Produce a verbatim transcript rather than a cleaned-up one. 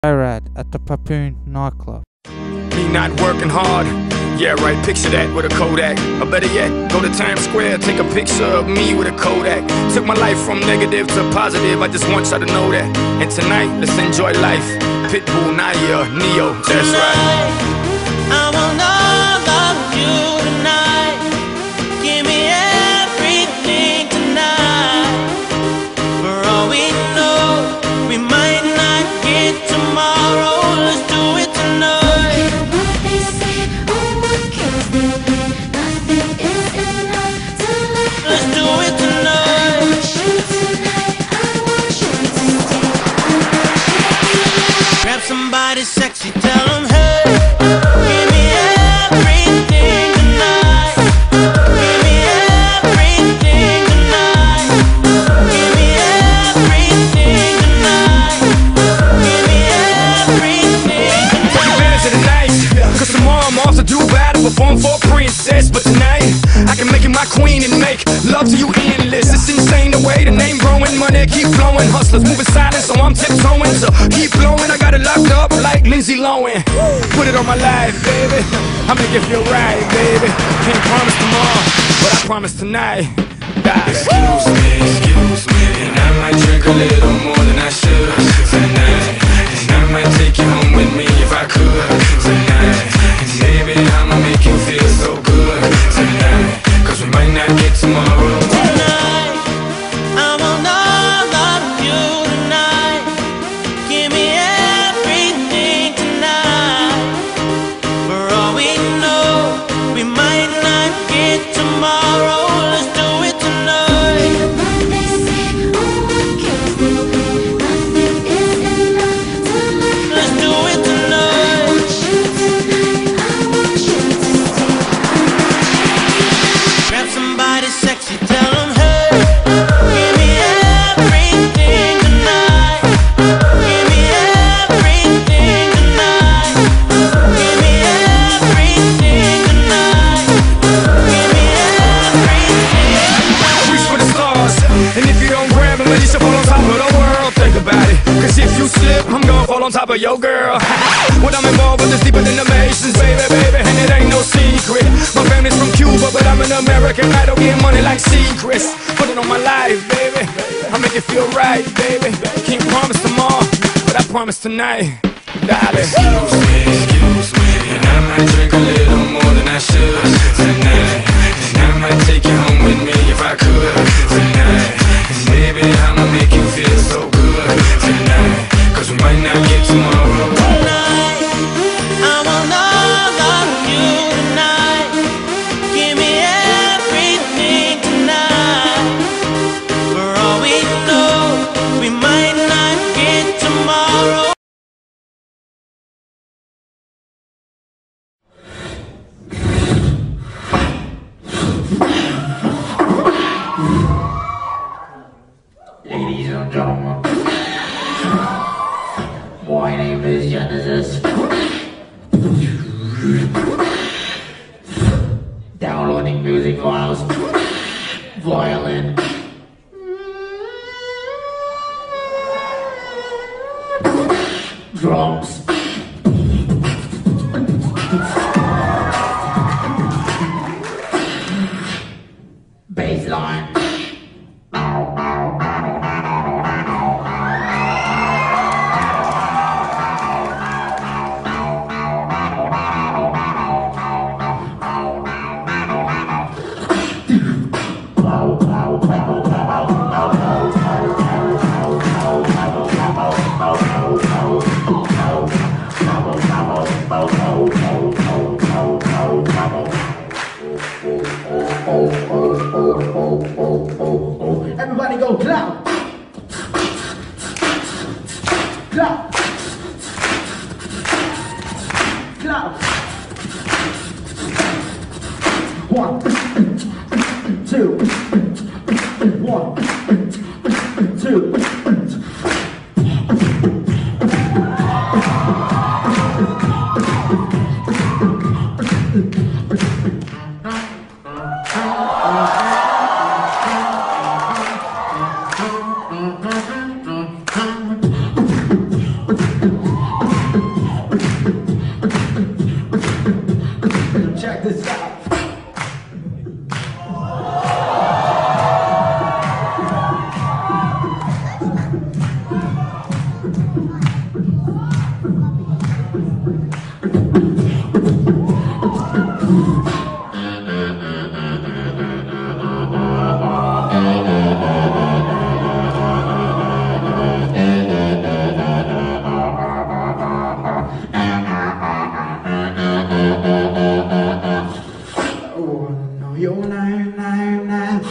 Irad at the Papoon nightclub. Me not working hard, yeah right, picture that with a Kodak. Or better yet, go to Times Square, take a picture of me with a Kodak. Took my life from negative to positive, I just want y'all to know that. And tonight, let's enjoy life. Pitbull, Naya, Neo, that's right. I want all of you tonight. Give me everything tonight. For all we know, we might not get tomorrow. Let's do it tonight. Let's do it tonight. Grab somebody sexy, tell them hey. Give me everything tonight. Give me everything tonight. Give me everything tonight. Give me everything tonight. Take advantage of the night, cause tomorrow I'm off to Dubai to perform for a princess. But tonight, I can make you my queen and make love to you endless. It's insane the way the name growing, money keep flowing. Hustlers moving silent, so I'm tiptoeing. So keep blowing, I got it locked up like Lindsay Lohan. Put it on my life, baby, I make it feel right, baby. Can't promise tomorrow, but I promise tonight. Die. Excuse me, excuse me, and I might drink a little more than I should tonight. And I might take you home with me if I could tonight. And baby, I'ma make you feel so good tonight, cause we might not get tomorrow. Tonight, I want all of you tonight. Give me everything tonight. For all we know, we might not get tomorrow. Let's do it tonight. Let's do it tonight. Grab somebody sexy, tell them hey. Give me everything tonight. Give me everything tonight. Give me everything tonight. Give me everything. Reach for the stars, and if you don't grab them, then you should fall on top of the world. Think about it, cause if you slip, I'm gonna fall on top of your girl. What I'm involved with is deeper than the Masons, baby, baby, and it ain't no secret. My family's from Cuba, but I'm an American. I don't get money like secrets. Put it on my life, baby, I make it feel right, baby. Can't promise tomorrow, but I promise tonight, darling. Excuse me, excuse me, and I might drink a little more than I should tonight. And I might take you home with me if I could tonight. And baby, I'ma make you feel so good tonight, cause we might not get tomorrow. Tonight, I want all of you tonight. Give me everything tonight. For all we know, we might not get tomorrow. Ladies and gentlemen, my name is Genesis. Downloading music files, violin, drums, bass line. Everybody go clap! Clap! Clap! One, two, one, two. Check this out. Oh, no, you're nine, nine, nine.